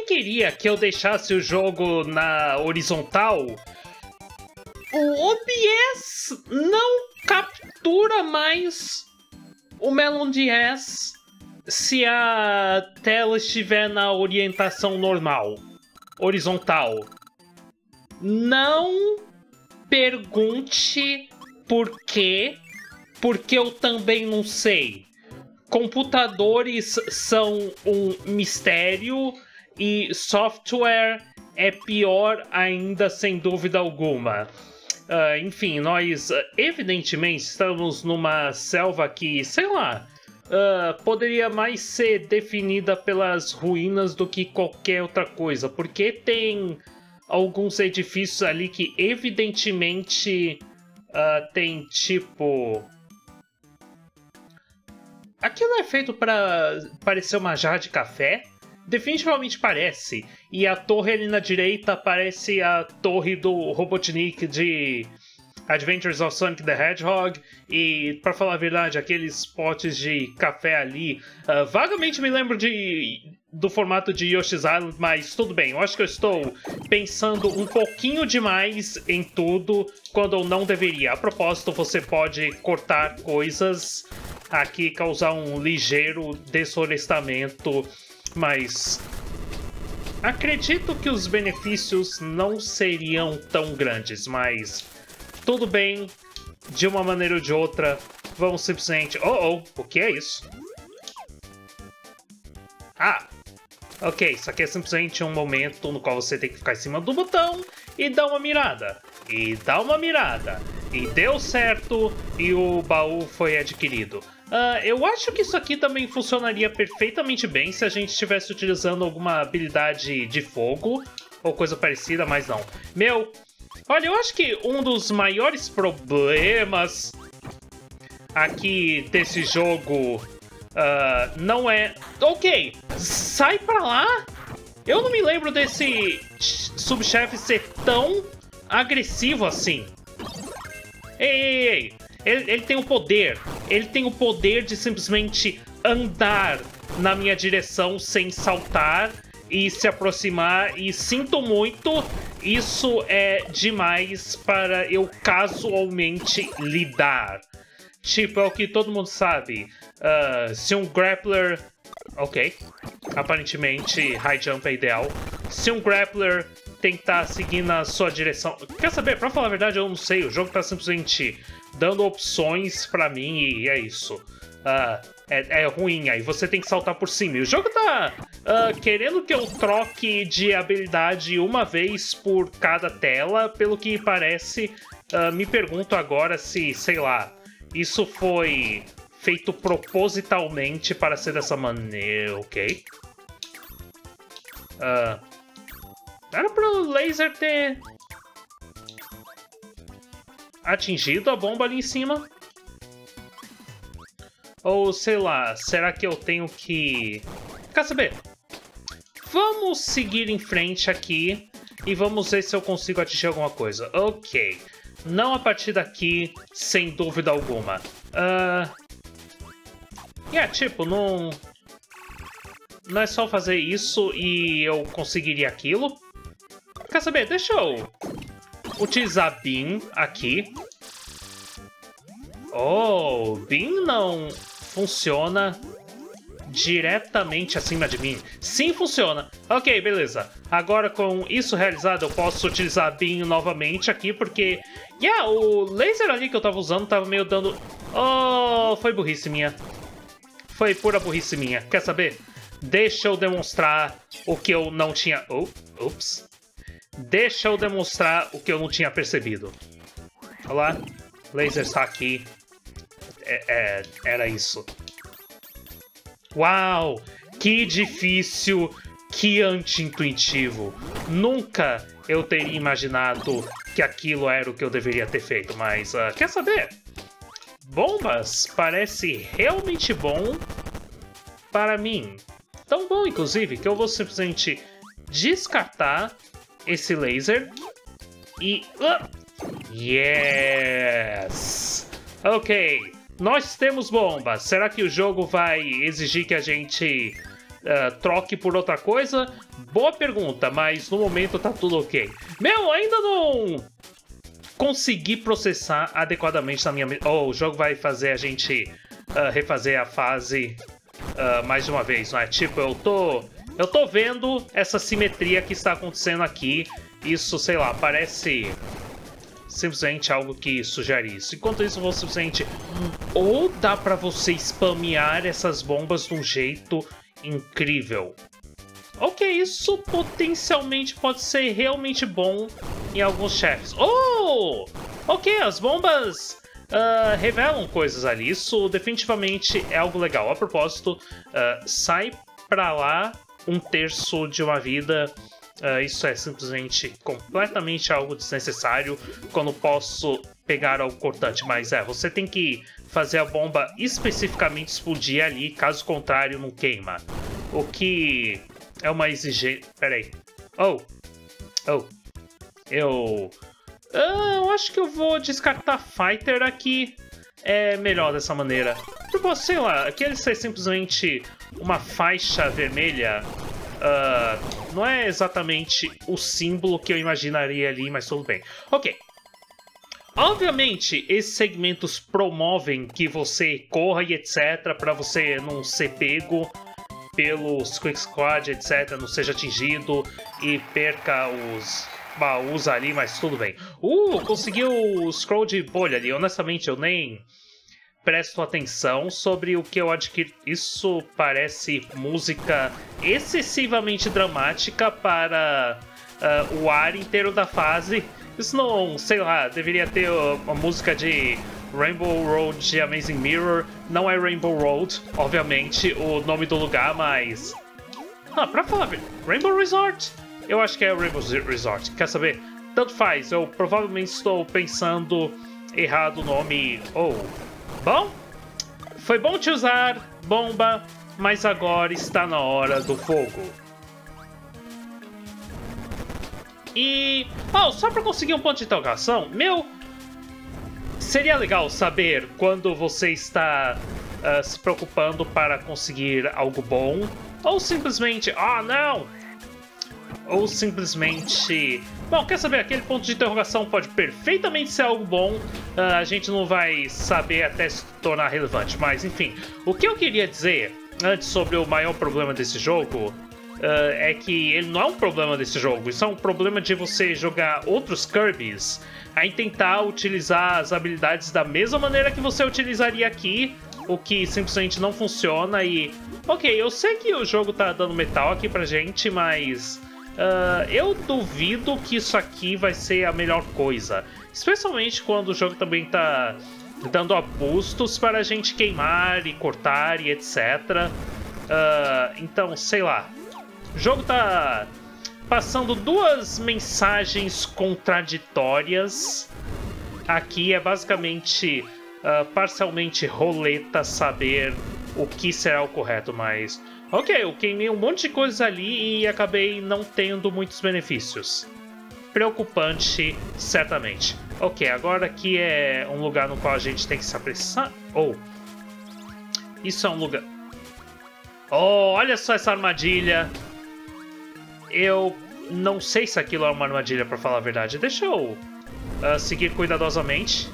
queria que eu deixasse o jogo na horizontal, o OBS não captura mais o Melon DS se a tela estiver na orientação normal, horizontal. Não pergunte por quê, porque eu também não sei. Computadores são um mistério e software é pior ainda, sem dúvida alguma. Enfim, nós evidentemente estamos numa selva que, sei lá, poderia mais ser definida pelas ruínas do que qualquer outra coisa, porque tem alguns edifícios ali que evidentemente tem tipo... Aquilo é feito para parecer uma jarra de café? Definitivamente parece. E a torre ali na direita parece a torre do Robotnik de Adventures of Sonic the Hedgehog. E, para falar a verdade, aqueles potes de café ali vagamente me lembro do formato de Yoshi's Island, mas tudo bem. Eu acho que eu estou pensando um pouquinho demais em tudo quando eu não deveria. A propósito, você pode cortar coisas aqui, causar um ligeiro desflorestamento, mas acredito que os benefícios não seriam tão grandes, mas tudo bem, de uma maneira ou de outra, vamos simplesmente... o que é isso? Ok, isso aqui é simplesmente um momento no qual você tem que ficar em cima do botão e dar uma mirada. E dá uma mirada. E deu certo, e o baú foi adquirido. Eu acho que isso aqui também funcionaria perfeitamente bem se a gente estivesse utilizando alguma habilidade de fogo ou coisa parecida, mas não. Olha, eu acho que um dos maiores problemas aqui desse jogo não é... Ok, sai pra lá! Eu não me lembro desse subchefe ser tão agressivo assim. Ei! Ele tem o poder. Ele tem o poder de simplesmente andar na minha direção sem saltar e se aproximar. E sinto muito, isso é demais para eu casualmente lidar. Tipo, é o que todo mundo sabe. Se um grappler... Ok. Aparentemente, high jump é ideal. Se um grappler tentar seguir na sua direção... Quer saber? Pra falar a verdade, eu não sei. O jogo tá simplesmente dando opções pra mim e é isso. É ruim, aí você tem que saltar por cima. E o jogo tá querendo que eu troque de habilidade uma vez por cada tela. Pelo que parece, me pergunto agora se, sei lá, isso foi feito propositalmente para ser dessa maneira, ok? Era pro laser ter atingido a bomba ali em cima. Ou, sei lá, será que eu tenho que... Quer saber? Vamos seguir em frente aqui e vamos ver se eu consigo atingir alguma coisa. Ok. Não a partir daqui, sem dúvida alguma. Tipo, não é só fazer isso e eu conseguiria aquilo. Quer saber? Deixa eu utilizar Beam aqui. Beam não funciona diretamente acima de mim. Sim, funciona. Ok, beleza. Agora, com isso realizado, eu posso utilizar Beam novamente aqui, porque... o laser ali que eu tava usando tava meio dando... foi burrice minha. Foi pura burrice minha. Quer saber? Deixa eu demonstrar o que eu não tinha... Ups. Deixa eu demonstrar o que eu não tinha percebido. Olha lá. Laser está aqui. Era isso. Uau! Que difícil, que anti-intuitivo. Nunca eu teria imaginado que aquilo era o que eu deveria ter feito, mas quer saber? Bombas parece realmente bom para mim. Tão bom, inclusive, que eu vou simplesmente descartar esse laser e... Yes! Ok, nós temos bombas. Será que o jogo vai exigir que a gente troque por outra coisa? Boa pergunta, mas no momento tá tudo ok. Meu, ainda não consegui processar adequadamente na minha... Oh, o jogo vai fazer a gente refazer a fase mais de uma vez, não é? Tipo, eu tô vendo essa simetria que está acontecendo aqui. Isso, sei lá, parece simplesmente algo que sugere isso. Enquanto isso, eu vou simplesmente... Ou dá pra você spamear essas bombas de um jeito incrível. Ok, isso potencialmente pode ser realmente bom em alguns chefes. Oh! Ok, as bombas revelam coisas ali. Isso definitivamente é algo legal. A propósito, sai pra lá 1/3 de uma vida. Isso é simplesmente completamente algo desnecessário quando posso pegar algo cortante. Mas você tem que fazer a bomba especificamente explodir ali, caso contrário não queima. O que é uma exigência... Peraí. Eu acho que eu vou descartar Fighter aqui. É melhor dessa maneira. Tipo, sei lá, aquele ser simplesmente uma faixa vermelha... não é exatamente o símbolo que eu imaginaria ali, mas tudo bem. Ok. Obviamente, esses segmentos promovem que você corra e etc, para você não ser pego pelos Quick Squad, etc, não seja atingido e perca os baús ali, mas tudo bem. Conseguiu o scroll de bolha ali. Honestamente, eu nem presto atenção sobre o que eu adquiro. Isso parece música excessivamente dramática para o ar inteiro da fase. Isso não, sei lá, deveria ter uma música de Rainbow Road de Amazing Mirror. Não é Rainbow Road, obviamente, o nome do lugar, mas... pra falar, Rainbow Resort? Eu acho que é Rainbow Resort. Quer saber? Tanto faz, eu provavelmente estou pensando errado o nome. Bom, foi bom te usar, bomba, mas agora está na hora do fogo. E... só para conseguir um ponto de interrogação, seria legal saber quando você está se preocupando para conseguir algo bom, ou simplesmente, não! Ou simplesmente... Bom, quer saber? Aquele ponto de interrogação pode perfeitamente ser algo bom. A gente não vai saber até se tornar relevante. Mas, enfim. O que eu queria dizer antes sobre o maior problema desse jogo é que ele não é um problema desse jogo. Isso é um problema de você jogar outros Kirbys aí tentar utilizar as habilidades da mesma maneira que você utilizaria aqui, o que simplesmente não funciona. E, ok, eu sei que o jogo tá dando metal aqui pra gente, mas... eu duvido que isso aqui vai ser a melhor coisa. Especialmente quando o jogo também tá dando arbustos para a gente queimar e cortar e etc. Então, sei lá. O jogo tá passando duas mensagens contraditórias. Aqui é basicamente parcialmente roleta saber o que será o correto, mas... Ok, eu queimei um monte de coisas ali e acabei não tendo muitos benefícios. Preocupante, certamente. Ok, agora aqui é um lugar no qual a gente tem que se apressar. Isso é um lugar... olha só essa armadilha. Eu não sei se aquilo é uma armadilha, pra falar a verdade. Deixa eu seguir cuidadosamente.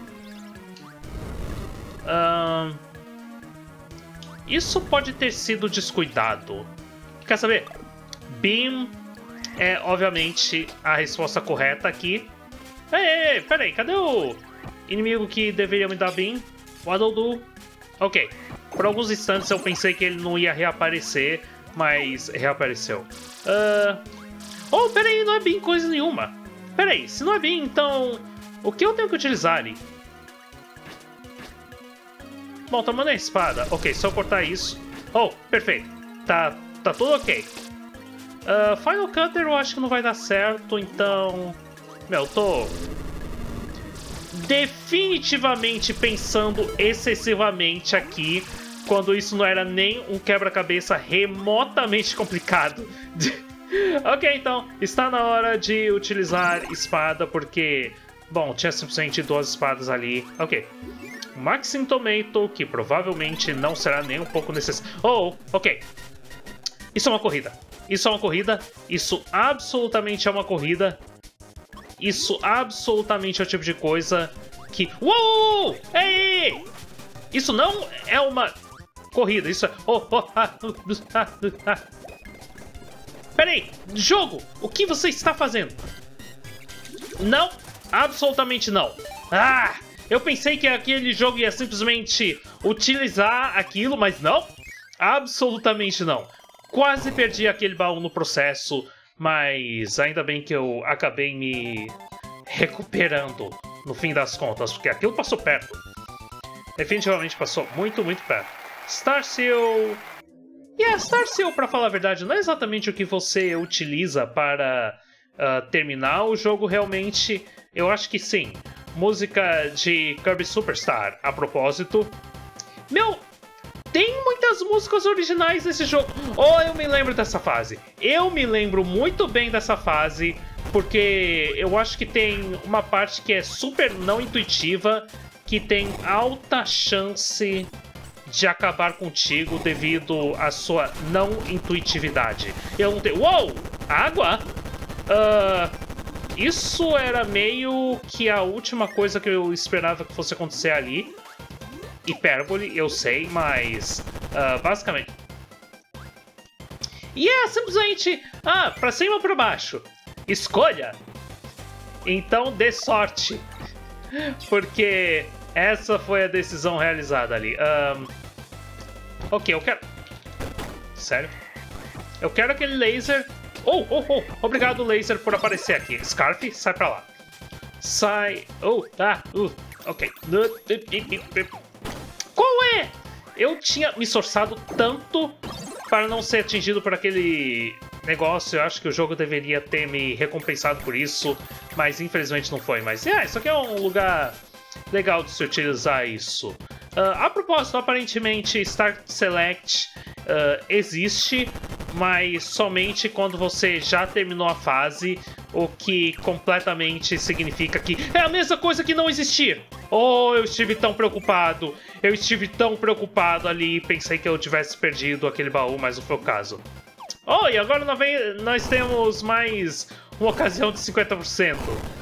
Isso pode ter sido descuidado. Quer saber? Beam é, obviamente, a resposta correta aqui. Ei, peraí, cadê o inimigo que deveria me dar Beam? Waddle Doo. Ok. Por alguns instantes eu pensei que ele não ia reaparecer, mas reapareceu. Peraí, não é Beam coisa nenhuma. Peraí, se não é Beam, então... o que eu tenho que utilizar ali? Bom, tomando a espada. Ok, só cortar isso. Perfeito. Tá tudo ok. Final Cutter eu acho que não vai dar certo, então... eu tô... definitivamente pensando excessivamente aqui, quando isso não era nem um quebra-cabeça remotamente complicado. Ok, então, está na hora de utilizar espada, porque... bom, tinha simplesmente duas espadas ali. Ok. Maxim Tomato, que provavelmente não será nem um pouco necessário. Ok. Isso é uma corrida. Isso é uma corrida. Isso absolutamente é uma corrida. Isso absolutamente é o tipo de coisa que... Uou! Ei! Isso não é uma corrida. Isso é... Peraí, jogo! O que você está fazendo? Não, absolutamente não. Ah! Eu pensei que aquele jogo ia simplesmente utilizar aquilo, mas não. Absolutamente não. Quase perdi aquele baú no processo, mas ainda bem que eu acabei me recuperando no fim das contas, porque aquilo passou perto. Definitivamente passou muito, muito perto. Star Seal... Star Seal, pra falar a verdade, não é exatamente o que você utiliza para terminar o jogo realmente. Eu acho que sim. Música de Kirby Superstar, a propósito. Meu, tem muitas músicas originais nesse jogo. Oh, eu me lembro dessa fase. Eu me lembro muito bem dessa fase, porque eu acho que tem uma parte que é super não intuitiva, que tem alta chance de acabar contigo devido à sua não intuitividade. Eu não tenho... Uou! Água? Isso era meio que a última coisa que eu esperava que fosse acontecer ali. Hipérbole, eu sei, mas... basicamente... simplesmente... pra cima ou pra baixo? Escolha! Então dê sorte. Porque essa foi a decisão realizada ali. Ok, eu quero... Sério? Eu quero aquele laser... Obrigado, laser, por aparecer aqui. Scarf, sai pra lá. Sai... Ok. Qual é? Eu tinha me esforçado tanto para não ser atingido por aquele negócio. Eu acho que o jogo deveria ter me recompensado por isso, mas infelizmente não foi. Mas, isso aqui é um lugar legal de se utilizar isso. A propósito, aparentemente Start Select existe, mas somente quando você já terminou a fase, o que completamente significa que é a mesma coisa que não existir. Oh, eu estive tão preocupado. Eu estive tão preocupado ali, pensei que eu tivesse perdido aquele baú, mas não foi o caso. Oh, e agora nós temos mais uma ocasião de 50%.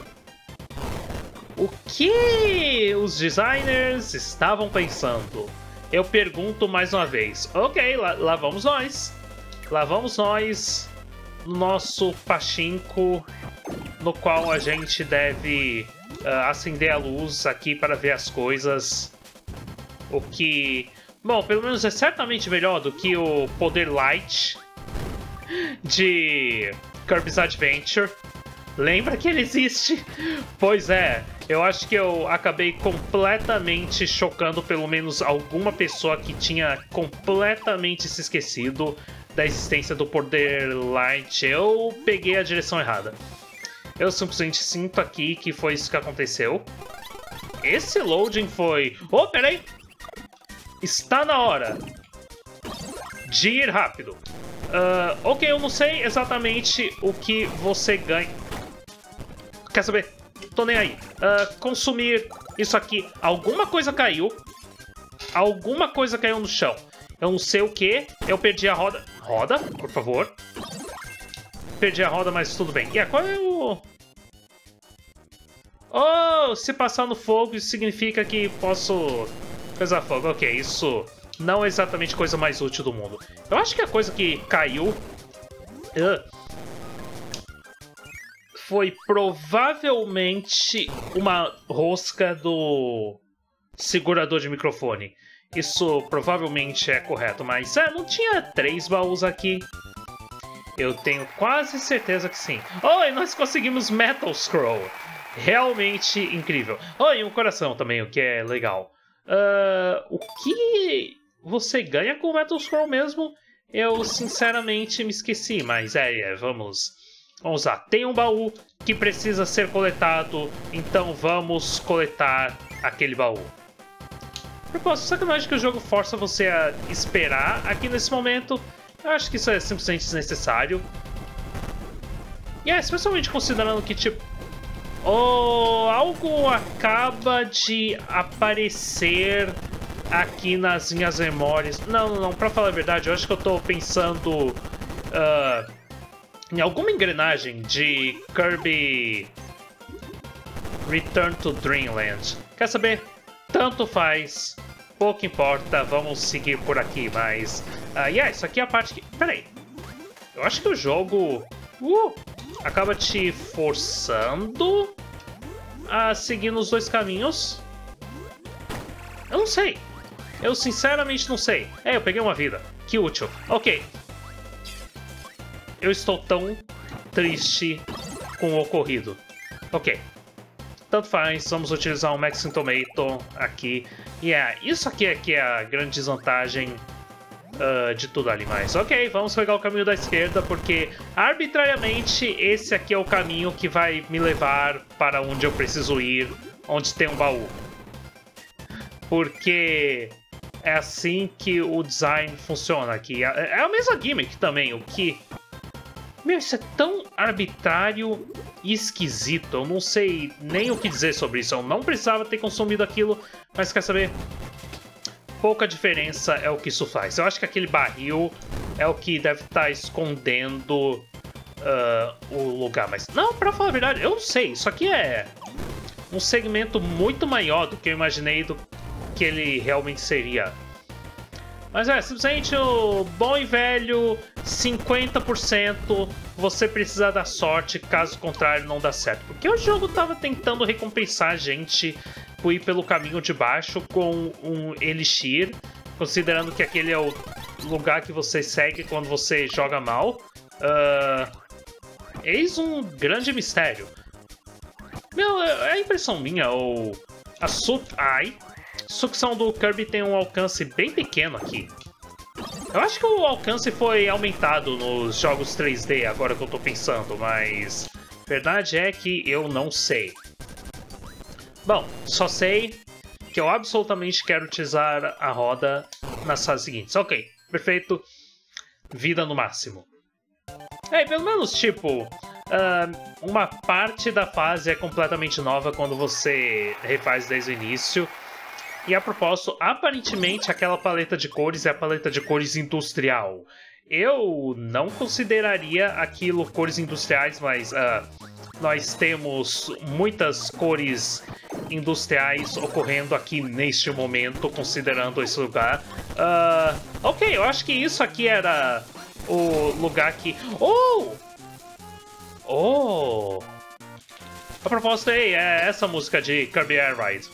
O que os designers estavam pensando? Eu pergunto mais uma vez. Ok, lá vamos nós. Lá vamos nós no nosso pachinko, no qual a gente deve acender a luz aqui para ver as coisas. O que... Bom, pelo menos é certamente melhor do que o poder light de Kirby's Adventure. Lembra que ele existe? Pois é, eu acho que eu acabei completamente chocando pelo menos alguma pessoa que tinha completamente se esquecido da existência do poder light. Eu peguei a direção errada. Eu simplesmente sinto aqui que foi isso que aconteceu. Esse loading foi... Oh, peraí! Está na hora de ir rápido. Ok, eu não sei exatamente o que você ganha. Quer saber? Tô nem aí. Consumir isso aqui. Alguma coisa caiu. Alguma coisa caiu no chão. Eu não sei o que. Eu perdi a roda. Roda, por favor. Perdi a roda, mas tudo bem. Qual é o... Oh, se passar no fogo, isso significa que posso coisar fogo. Ok, isso não é exatamente a coisa mais útil do mundo. Eu acho que a coisa que caiu... foi provavelmente uma rosca do segurador de microfone. Isso provavelmente é correto, mas não tinha 3 baús aqui. Eu tenho quase certeza que sim. Oh, e nós conseguimos Metal Scroll. Realmente incrível. Oh, e um coração também, o que é legal. O que você ganha com o Metal Scroll mesmo? Eu sinceramente me esqueci, mas vamos lá. Tem um baú que precisa ser coletado, então vamos coletar aquele baú. Propósito, sacanagem que o jogo força você a esperar aqui nesse momento. Eu acho que isso é simplesmente desnecessário. Especialmente considerando que, tipo... algo acaba de aparecer aqui nas minhas memórias. Não, pra falar a verdade, eu acho que eu tô pensando em alguma engrenagem de Kirby Return to Dreamland. Quer saber? Tanto faz, pouco importa, vamos seguir por aqui, mas... isso aqui é a parte que... Peraí, eu acho que o jogo acaba te forçando a seguir nos dois caminhos. Eu não sei. Eu sinceramente não sei. Eu peguei uma vida. Que útil. Ok. Eu estou tão triste com o ocorrido. Ok. Tanto faz, vamos utilizar um Maxing Tomato aqui. Isso aqui é que é a grande desvantagem de tudo ali mais. Ok, vamos pegar o caminho da esquerda, porque arbitrariamente esse aqui é o caminho que vai me levar para onde eu preciso ir, onde tem um baú. Porque é assim que o design funciona aqui. É a mesma gimmick também, o que... Meu, isso é tão arbitrário e esquisito. Eu não sei nem o que dizer sobre isso. Eu não precisava ter consumido aquilo, mas quer saber? Pouca diferença é o que isso faz. Eu acho que aquele barril é o que deve estar escondendo o lugar. Mas, não, pra falar a verdade, eu não sei. Isso aqui é um segmento muito maior do que eu imaginei do que ele realmente seria. Mas simplesmente o bom e velho 50% você precisa dar sorte, caso contrário não dá certo. Porque o jogo tava tentando recompensar a gente por ir pelo caminho de baixo com um Elixir, considerando que aquele é o lugar que você segue quando você joga mal. Eis um grande mistério. Meu, é impressão minha, ou a sucção do Kirby tem um alcance bem pequeno aqui. Eu acho que o alcance foi aumentado nos jogos 3D, agora que eu tô pensando, mas... verdade é que eu não sei. Bom, só sei que eu absolutamente quero utilizar a roda nas fases seguintes. Ok, perfeito. Vida no máximo. Pelo menos, tipo... uma parte da fase é completamente nova quando você refaz desde o início. E a propósito, aparentemente aquela paleta de cores é a paleta de cores industrial. Eu não consideraria aquilo cores industriais, mas nós temos muitas cores industriais ocorrendo aqui neste momento, considerando esse lugar. Ok, eu acho que isso aqui era o lugar que... A propósito, é essa música de Kirby Air Ride.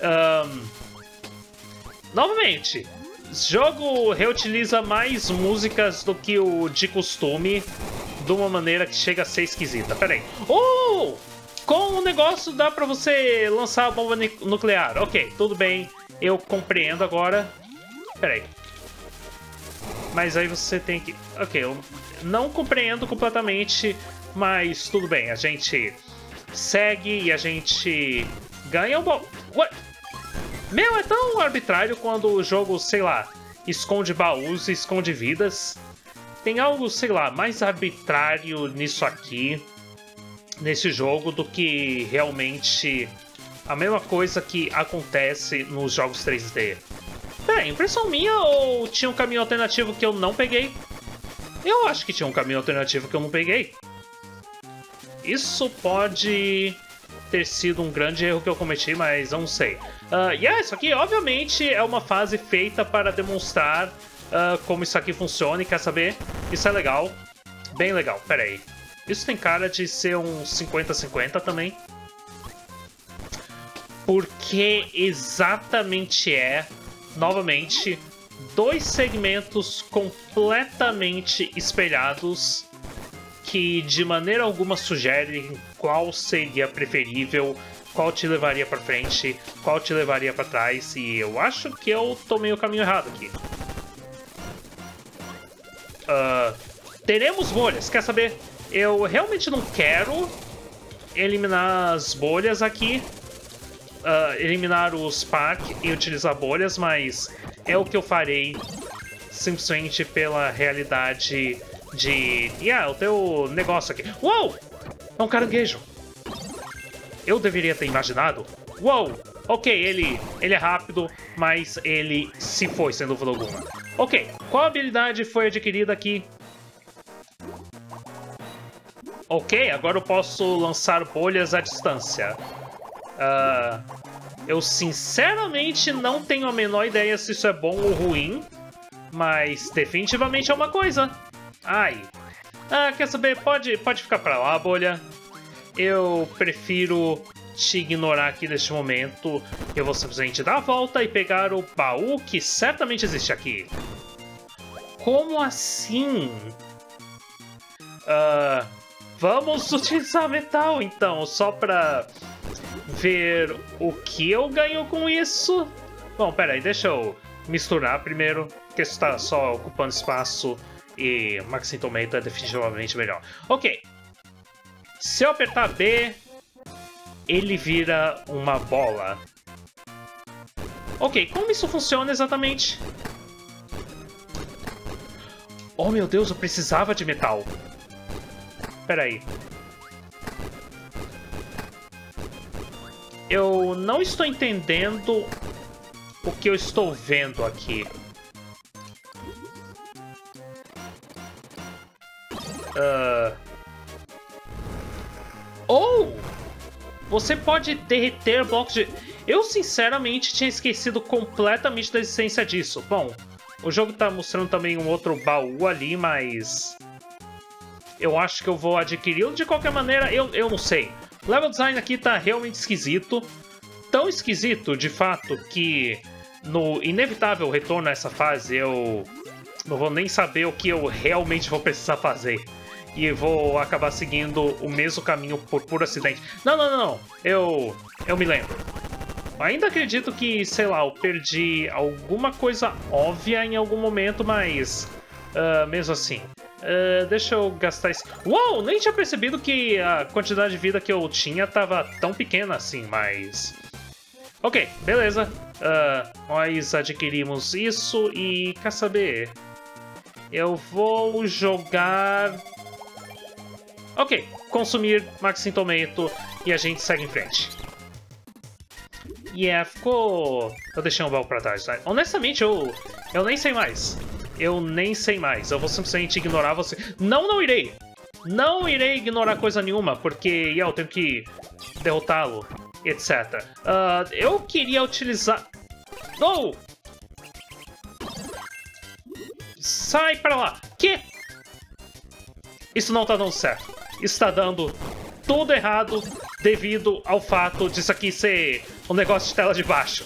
Novamente, o jogo reutiliza mais músicas do que o de costume, de uma maneira que chega a ser esquisita. Pera aí. Com o negócio dá pra você lançar a bomba nuclear. Ok, tudo bem, eu compreendo agora. Pera aí. Mas aí você tem que... Ok, eu não compreendo completamente, mas tudo bem. A gente segue e a gente ganha o bom... What? Meu, é tão arbitrário quando o jogo, sei lá, esconde baús e esconde vidas. Tem algo, sei lá, mais arbitrário nisso aqui, nesse jogo, do que realmente a mesma coisa que acontece nos jogos 3D. Impressão minha ou tinha um caminho alternativo que eu não peguei? Eu acho que tinha um caminho alternativo que eu não peguei. Isso pode ter sido um grande erro que eu cometi, mas eu não sei. Isso aqui, obviamente, é uma fase feita para demonstrar como isso aqui funciona. E quer saber? Isso é legal. Bem legal. Pera aí. Isso tem cara de ser um 50-50 também. Porque exatamente novamente, dois segmentos completamente espelhados que de maneira alguma sugerem qual seria preferível, qual te levaria pra frente, qual te levaria pra trás, e eu acho que eu tomei o caminho errado aqui. Teremos bolhas, quer saber? Eu realmente não quero eliminar as bolhas aqui, eliminar o Spark e utilizar bolhas, mas é o que eu farei simplesmente pela realidade de... o teu negócio aqui. Uou! É um caranguejo. Eu deveria ter imaginado. Uou! Ok, ele é rápido, mas ele se foi, sem dúvida alguma. Ok, qual habilidade foi adquirida aqui? Ok, agora eu posso lançar bolhas à distância. Eu sinceramente não tenho a menor ideia se isso é bom ou ruim, mas definitivamente é uma coisa. Ai. Quer saber? Pode ficar pra lá, bolha. Eu prefiro te ignorar aqui neste momento. Eu vou simplesmente dar a volta e pegar o baú que certamente existe aqui. Como assim? Vamos utilizar metal, então, só pra ver o que eu ganho com isso. Bom, peraí, deixa eu misturar primeiro, porque isso tá só ocupando espaço e Maxing Tomato é definitivamente melhor. Ok. Se eu apertar B, ele vira uma bola. Ok, como isso funciona exatamente? Oh meu Deus, eu precisava de metal. Peraí. Eu não estou entendendo o que eu estou vendo aqui. Oh! Você pode derreter blocos de... Eu, sinceramente, tinha esquecido completamente da existência disso. Bom, o jogo tá mostrando também um outro baú ali, mas... eu acho que eu vou adquiri-lo de qualquer maneira, eu não sei. O level design aqui tá realmente esquisito. Tão esquisito, de fato, que no inevitável retorno a essa fase eu não vou nem saber o que eu realmente vou precisar fazer. E vou acabar seguindo o mesmo caminho por puro acidente. Não. Eu me lembro. Ainda acredito que, sei lá, eu perdi alguma coisa óbvia em algum momento, mas... mesmo assim... deixa eu gastar esse... Uou! Nem tinha percebido que a quantidade de vida que eu tinha tava tão pequena assim, mas... ok, beleza. Nós adquirimos isso e... quer saber? Eu vou jogar... ok, consumir Maxing Tomato e a gente segue em frente. Ficou... eu deixei um baú pra trás, tá? Honestamente, eu nem sei mais. Eu nem sei mais. Eu vou simplesmente ignorar você. Não irei! Não irei ignorar coisa nenhuma, porque eu tenho que derrotá-lo, etc. Eu queria utilizar... oh! Sai pra lá! Que? Isso não tá dando certo. Isso tá dando tudo errado devido ao fato disso aqui ser um negócio de tela de baixo.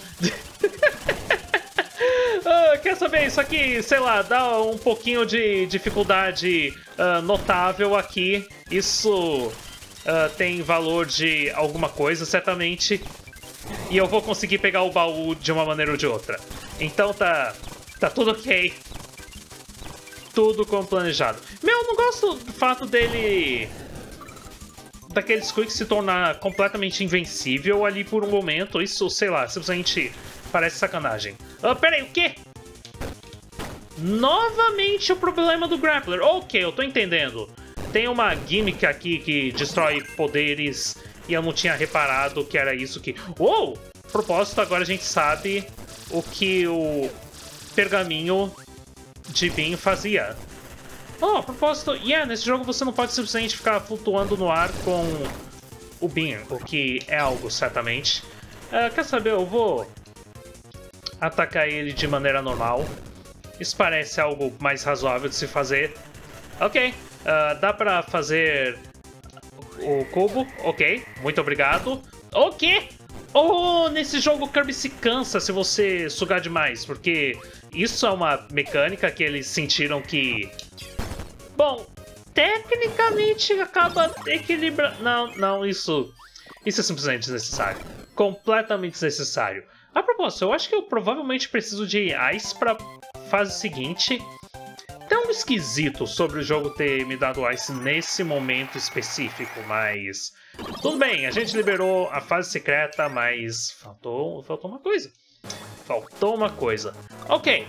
Quer saber? Isso aqui, sei lá, dá um pouquinho de dificuldade notável aqui. Isso tem valor de alguma coisa, certamente. E eu vou conseguir pegar o baú de uma maneira ou de outra. Então tá tudo ok. Tudo como planejado. Eu não gosto do fato dele... daquele Squeak se tornar completamente invencível ali por um momento. Isso, sei lá, simplesmente parece sacanagem. Peraí, o quê? Novamente o problema do Grappler. Ok, eu tô entendendo. Tem uma gimmick aqui que destrói poderes e eu não tinha reparado que era isso que... uou! Propósito, agora a gente sabe o que o pergaminho de Bean fazia. A propósito, nesse jogo você não pode simplesmente ficar flutuando no ar com o Bean, o que é algo, certamente. Quer saber, eu vou atacar ele de maneira normal. Isso parece algo mais razoável de se fazer. Ok, dá pra fazer o cubo, ok, muito obrigado. O quê? Oh, nesse jogo o Kirby se cansa se você sugar demais, porque isso é uma mecânica que eles sentiram que... bom, tecnicamente acaba equilibrando... Não, isso é simplesmente desnecessário. Completamente desnecessário. A propósito, eu acho que eu provavelmente preciso de Ice pra fase seguinte. Tão esquisito sobre o jogo ter me dado Ice nesse momento específico, mas... tudo bem, a gente liberou a fase secreta, mas faltou uma coisa. Faltou uma coisa. Ok.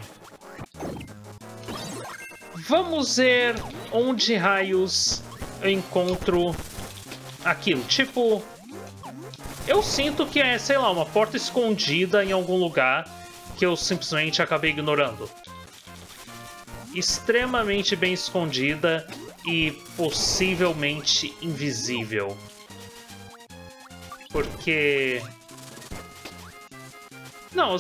Vamos ver onde raios eu encontro aquilo. Tipo, eu sinto que é, sei lá, uma porta escondida em algum lugar que eu simplesmente acabei ignorando. Extremamente bem escondida e possivelmente invisível. Porque... Não,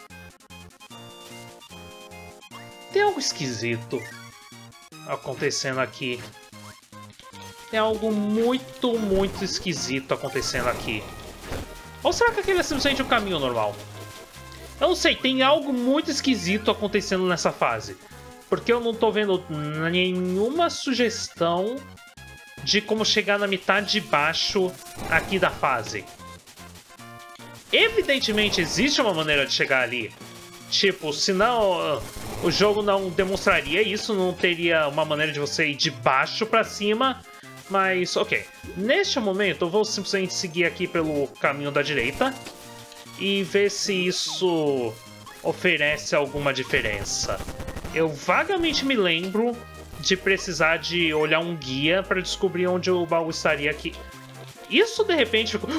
tem algo esquisito acontecendo aqui. Tem algo muito, muito esquisito acontecendo aqui. Ou será que aquele é simplesmente um caminho normal? Eu não sei, tem algo muito esquisito acontecendo nessa fase. Porque eu não tô vendo nenhuma sugestão de como chegar na metade de baixo aqui da fase. Evidentemente existe uma maneira de chegar ali. Tipo, senão o jogo não demonstraria isso, não teria uma maneira de você ir de baixo pra cima. Mas, ok. Neste momento eu vou simplesmente seguir aqui pelo caminho da direita e ver se isso oferece alguma diferença. Eu vagamente me lembro de precisar de olhar um guia para descobrir onde o baú estaria aqui. Isso de repente ficou...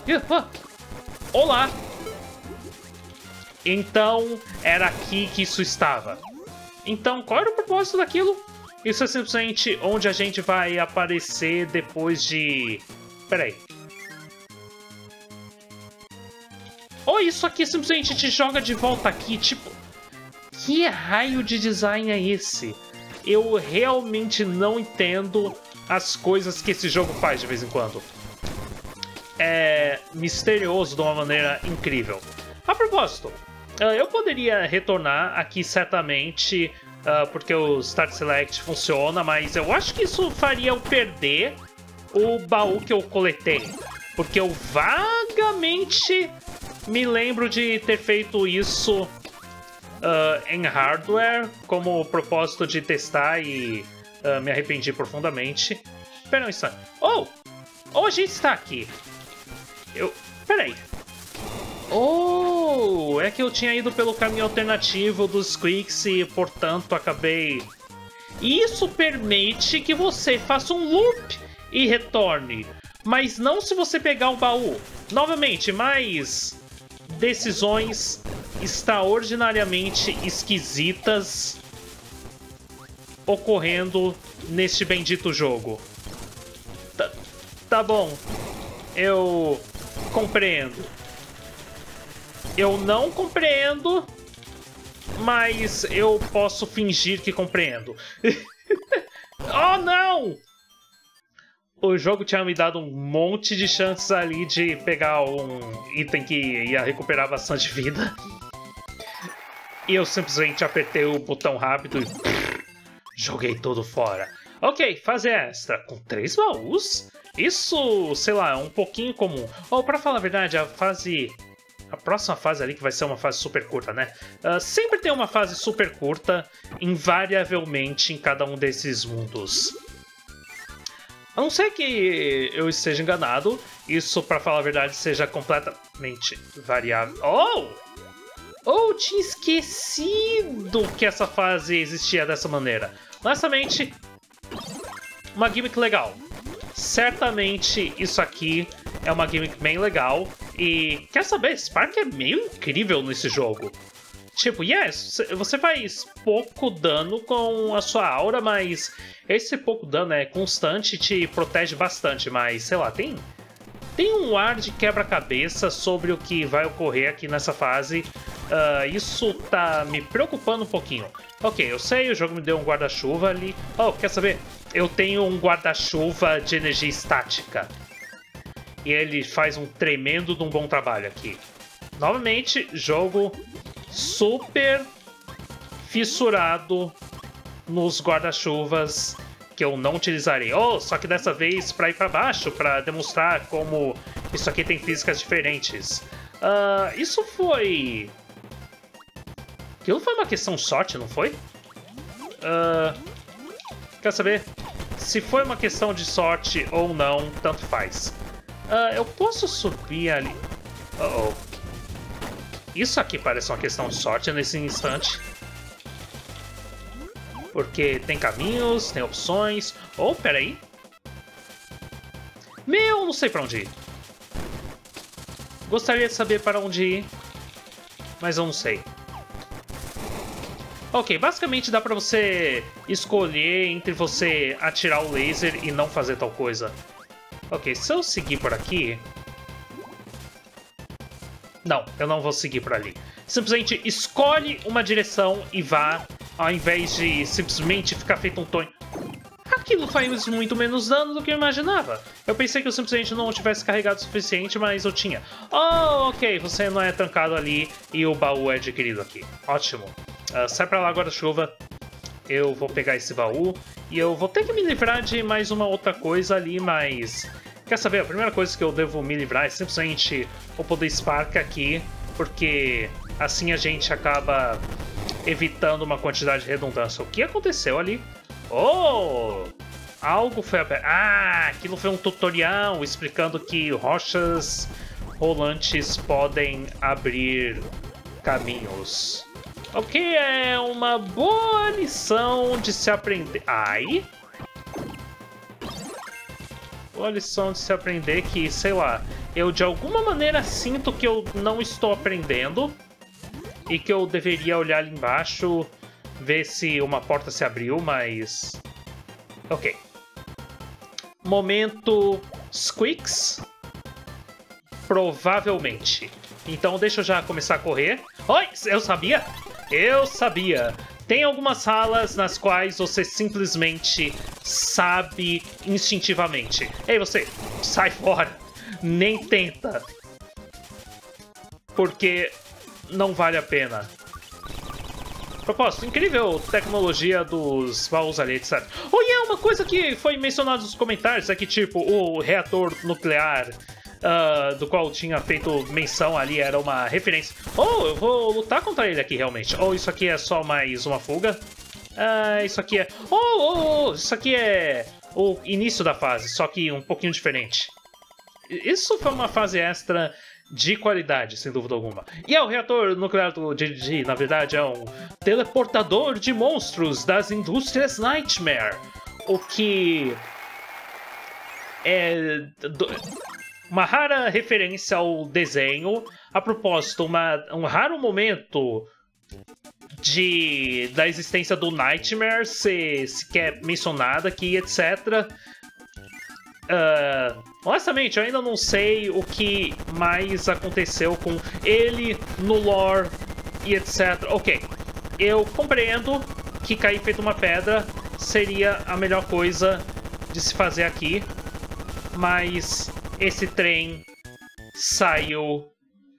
Olá! Então, era aqui que isso estava. Então, qual era o propósito daquilo? Isso é simplesmente onde a gente vai aparecer depois de... Peraí. Ou isso aqui simplesmente te joga de volta aqui, tipo... Que raio de design é esse? Eu realmente não entendo as coisas que esse jogo faz de vez em quando. É misterioso de uma maneira incrível. A propósito, eu poderia retornar aqui certamente, porque o Start Select funciona, mas eu acho que isso faria eu perder o baú que eu coletei. Porque eu vagamente me lembro de ter feito isso em hardware, como propósito de testar e me arrependi profundamente. Espera um instante. Oh, a gente está aqui. Peraí. Oh, é que eu tinha ido pelo caminho alternativo dos Squeaks e, portanto, acabei... Isso permite que você faça um loop e retorne, mas não se você pegar o baú. Novamente, mais decisões extraordinariamente esquisitas ocorrendo neste bendito jogo. Tá bom, eu compreendo. Eu não compreendo, mas eu posso fingir que compreendo. Oh, não! O jogo tinha me dado um monte de chances ali de pegar um item que ia recuperar bastante vida. E eu simplesmente apertei o botão rápido e joguei tudo fora. Ok, fase extra. Com 3 baús? Isso, sei lá, é um pouquinho comum. Ou, pra falar a verdade, a próxima fase ali, que vai ser uma fase super curta, né? Sempre tem uma fase super curta, invariavelmente, em cada um desses mundos. A não ser que eu esteja enganado, isso, pra falar a verdade, seja completamente variável. Oh, tinha esquecido que essa fase existia dessa maneira. Honestamente, uma gimmick legal. Certamente isso aqui é uma gimmick bem legal. E quer saber, Spark é meio incrível nesse jogo. Tipo, yes, você faz pouco dano com a sua aura, mas esse pouco dano é constante e te protege bastante. Mas, sei lá, tem um ar de quebra-cabeça sobre o que vai ocorrer aqui nessa fase. Isso tá me preocupando um pouquinho. Ok, eu sei, o jogo me deu um guarda-chuva ali. Oh, quer saber? Eu tenho um guarda-chuva de energia estática. E ele faz um tremendo de um bom trabalho aqui. Novamente, jogo super fissurado nos guarda-chuvas que eu não utilizarei. Oh, só que dessa vez para ir para baixo, para demonstrar como isso aqui tem físicas diferentes. Isso foi... Aquilo foi uma questão de sorte, não foi? Quer saber? Se foi uma questão de sorte ou não, tanto faz. Eu posso subir ali... Isso aqui parece uma questão de sorte nesse instante. Porque tem caminhos, tem opções... Oh, peraí. Não sei pra onde ir. Gostaria de saber para onde ir, mas eu não sei. Ok, basicamente dá pra você escolher entre você atirar o laser e não fazer tal coisa. Ok, se eu seguir por aqui... Não, eu não vou seguir por ali. Simplesmente escolhe uma direção e vá, ao invés de simplesmente ficar feito um tonho. Aquilo faz muito menos dano do que eu imaginava. Eu pensei que eu simplesmente não tivesse carregado o suficiente, mas eu tinha. Oh, ok, você não é trancado ali e o baú é adquirido aqui. Ótimo. Sai pra lá, guarda-chuva. Eu vou pegar esse baú e eu vou ter que me livrar de mais uma outra coisa ali, mas... Quer saber? A primeira coisa que eu devo me livrar é simplesmente o poder Spark aqui, porque assim a gente acaba evitando uma quantidade de redundância. O que aconteceu ali? Oh! Algo foi aberto. Ah, aquilo foi um tutorial explicando que rochas rolantes podem abrir caminhos. Ok, é uma boa lição de se aprender. Ai! Boa lição de se aprender que, sei lá, eu de alguma maneira sinto que eu não estou aprendendo e que eu deveria olhar ali embaixo, ver se uma porta se abriu, mas... Ok. Momento Squeaks? Provavelmente. Então deixa eu já começar a correr. Oi, eu sabia! Eu sabia! Tem algumas salas nas quais você simplesmente sabe instintivamente. Ei, você, sai fora! Nem tenta! Porque não vale a pena. Propósito, incrível tecnologia dos baús ali, etc. Oh, e é uma coisa que foi mencionada nos comentários, é que, tipo, o reator nuclear do qual tinha feito menção ali era uma referência. Oh, eu vou lutar contra ele aqui, realmente. Oh, isso aqui é só mais uma fuga. Isso aqui é... isso aqui é o início da fase, só que um pouquinho diferente. Isso foi uma fase extra de qualidade, sem dúvida alguma. E o reator nuclear do GG, na verdade, é um teleportador de monstros das indústrias Nightmare. O que é uma rara referência ao desenho. A propósito, um raro momento da existência do Nightmare ser sequer mencionada aqui, etc. Honestamente, eu ainda não sei o que mais aconteceu com ele no lore e etc. Ok, eu compreendo que cair feito uma pedra seria a melhor coisa de se fazer aqui, mas esse trem saiu.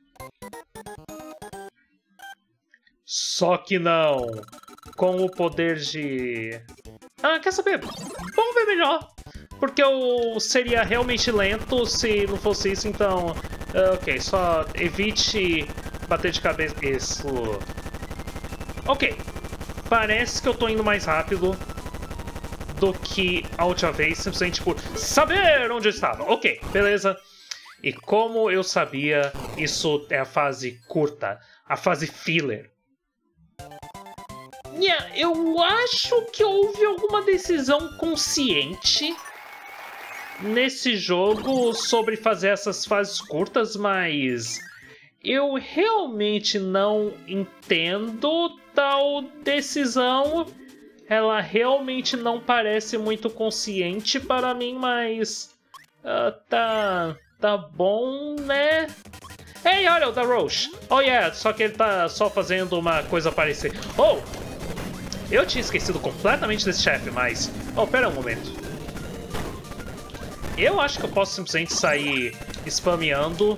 Só que não com o poder de... quer saber? Vamos ver melhor. Porque eu seria realmente lento se não fosse isso, então... ok, só evite bater de cabeça... Isso... Ok. Parece que eu tô indo mais rápido do que a última vez, simplesmente por saber onde eu estava. Ok, beleza. E como eu sabia, isso é a fase curta, a fase filler. Eu acho que houve alguma decisão consciente nesse jogo sobre fazer essas fases curtas, mas eu realmente não entendo tal decisão. Ela realmente não parece muito consciente para mim, mas tá bom, né? Ei, olha o da Roche. Oh yeah, só que ele tá só fazendo uma coisa parecida. Oh, eu tinha esquecido completamente desse chefe, mas... Oh, pera um momento. Eu acho que eu posso simplesmente sair spameando.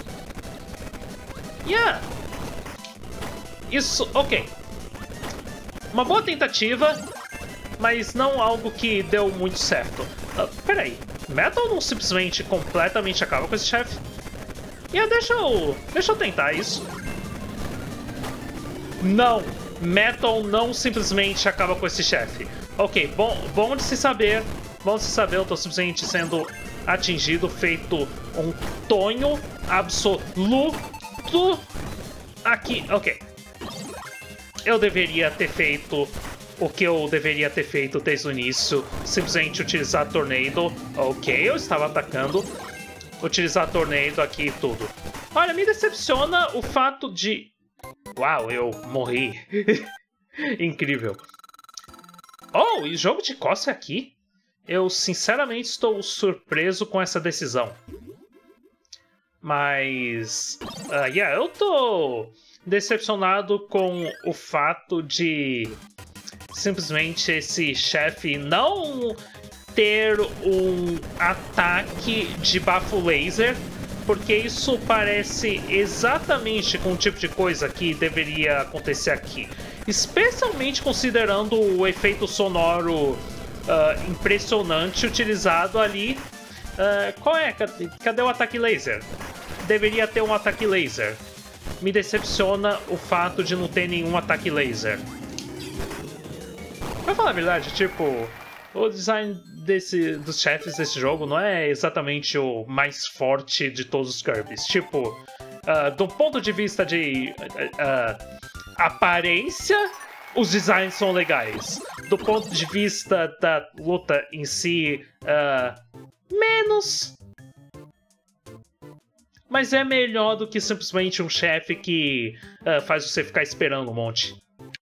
Yeah. Isso, ok. Uma boa tentativa, mas não algo que deu muito certo. Peraí, Metal não simplesmente completamente acaba com esse chefe? Deixa eu tentar isso. Não, Metal não simplesmente acaba com esse chefe. Ok, bom de se saber. Bom de se saber, eu tô simplesmente sendo atingido, feito um tonho absoluto aqui. Ok. Eu deveria ter feito o que eu deveria ter feito desde o início. Simplesmente utilizar Tornado. Ok, eu estava atacando. Utilizar Tornado aqui e tudo. Olha, me decepciona o fato de... Uau, eu morri. Incrível. Oh, e jogo de costa aqui? Eu sinceramente estou surpreso com essa decisão. Mas... eu tô decepcionado com o fato de simplesmente esse chefe não ter um ataque de bafo laser, porque isso parece exatamente com o tipo de coisa que deveria acontecer aqui. Especialmente considerando o efeito sonoro impressionante utilizado ali. Qual é? Cadê o ataque laser? Deveria ter um ataque laser. Me decepciona o fato de não ter nenhum ataque laser. Pra falar a verdade, tipo, o design dos chefes desse jogo não é exatamente o mais forte de todos os Kirby's. Tipo, do ponto de vista de aparência, os designs são legais. Do ponto de vista da luta em si, menos. Mas é melhor do que simplesmente um chefe que faz você ficar esperando um monte.